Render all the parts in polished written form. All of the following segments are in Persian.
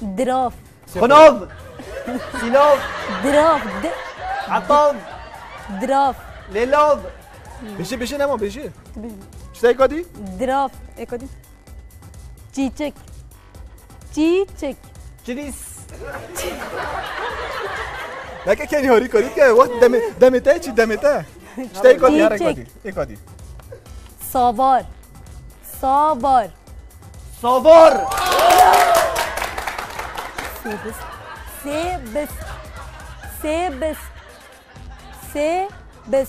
دراف خناف سلاف دراف عطاف دراف لیلاف بشه نما بشه چطوری کدی؟ دراف اکودی چیچک چیچک جلیس نکه کنی هاری کدی که وقت دمته چی دمته؟ چطوری کدی هر کدی؟ کدی ساوار ساوار ساوار سیبس سیبس سیبس سیبس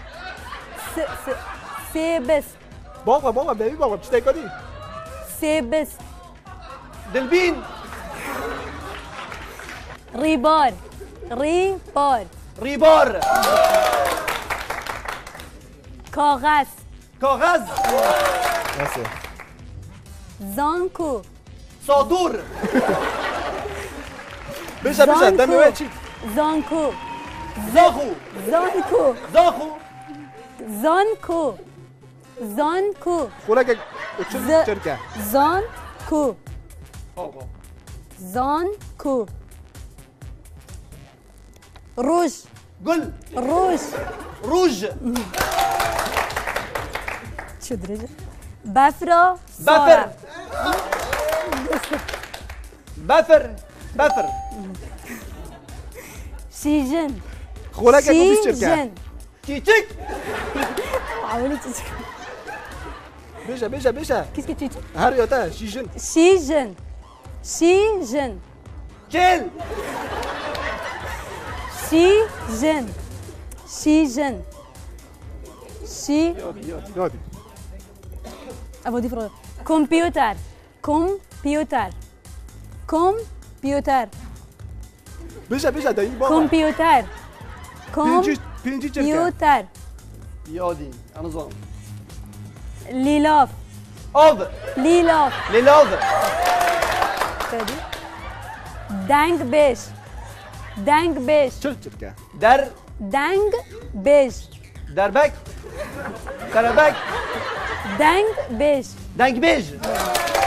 سیبس بابا بیبی بابا چطوری کدی؟ سیبس دلبین ریبار ریبار ریبار کاغذ کاغذ نسه زانکو صادور بشه دمه چی؟ زانکو زاخو زانکو زاخو زانکو زانکو خوله که چرکه زانکو زانکو روژ گل روژ روژ چه درجه بفرا بفر بفر بفر شیژن خوله که بیست چرکه شیژن چیچک حاولي تشك بشه كيس كتشيتش هر یاته شیشن شيجن شيجن چل شيجن شيجن شي یادی ابو دي فرو كمبيوتر كمبيوتر كمبيوتر بشه دایی بابا كمبيوتر پینجی چرکه كمبيوتر یادی انظام ليلاف آب ليلاف لیلاف تدي دنگ بش دنگ بش چرکه در دنگ بش دربک دربک دنگ بش دنگ بیج